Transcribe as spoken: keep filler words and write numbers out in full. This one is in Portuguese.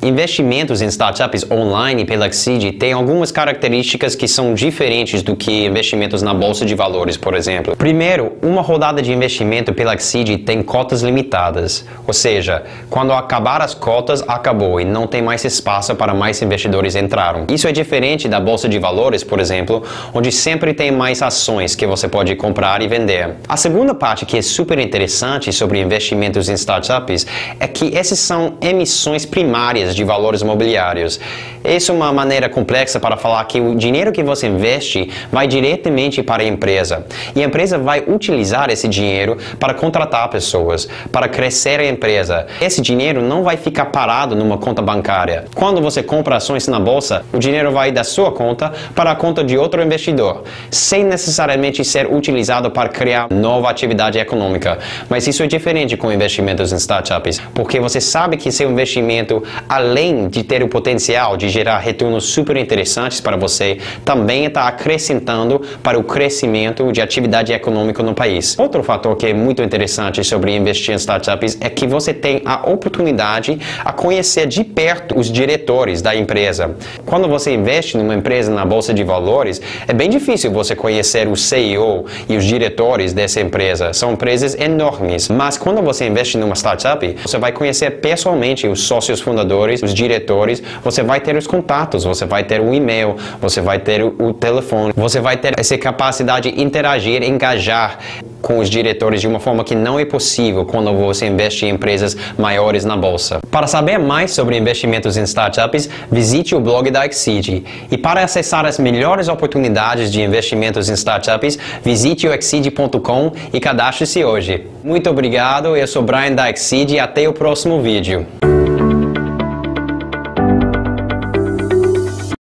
Investimentos em startups online pela Exceed têm algumas características que são diferentes do que investimentos na bolsa de valores, por exemplo. Primeiro, uma rodada de investimento pela Exceed tem cotas limitadas, ou seja, quando acabar as cotas, acabou e não tem mais espaço para mais investidores entrarem. Isso é diferente da bolsa de valores, por exemplo, onde sempre tem mais ações que você pode comprar e vender. A segunda parte que é super interessante sobre investimentos em startups é que essas são emissões primárias de valores imobiliários. Essa é uma maneira complexa para falar que o dinheiro que você investe vai diretamente para a empresa. E a empresa vai utilizar esse dinheiro para contratar pessoas, para crescer a empresa. Esse dinheiro não vai ficar parado numa conta bancária. Quando você compra ações na bolsa, o dinheiro vai da sua conta para a conta de outro investidor, sem necessariamente ser utilizado para criar nova atividade econômica. Mas isso é diferente com investimentos em startups, porque você sabe que seu investimento, além de ter o potencial de gerar retornos super interessantes para você, também está acrescentando para o crescimento de atividade econômica no país. Outro fator que é muito interessante sobre investir em startups é que você tem a oportunidade a conhecer de perto os diretores da empresa. Quando você investe numa empresa na bolsa de valores, é bem difícil você conhecer o C E O e os diretores dessa empresa. São empresas enormes. Mas quando você investe numa startup, você vai conhecer pessoalmente os sócios fundadores, os diretores, você vai ter os contatos, você vai ter o e-mail, você vai ter o, o telefone, você vai ter essa capacidade de interagir, engajar com os diretores de uma forma que não é possível quando você investe em empresas maiores na bolsa. Para saber mais sobre investimentos em startups, visite o blog da Exceed. E para acessar as melhores oportunidades de investimentos em startups, visite o exceed ponto com e cadastre-se hoje. Muito obrigado, eu sou Brian da Exceed e até o próximo vídeo.